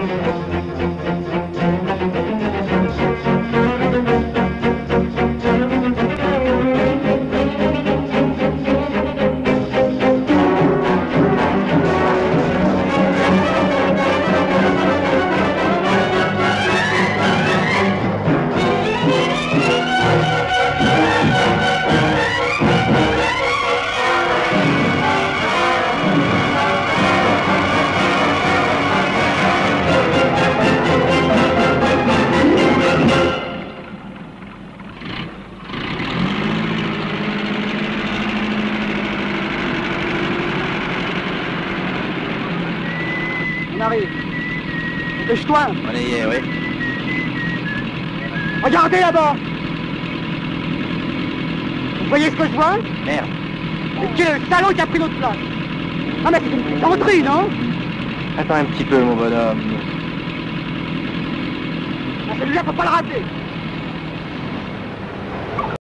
Dépêche-toi. On y est, oui. Regardez là-bas. Vous voyez ce que je vois? Merde. Et qui est le salaud qui a pris notre place? Ah mais c'est une entrée, non? Attends un petit peu, mon bonhomme. Ah, celui-là, faut pas le rater.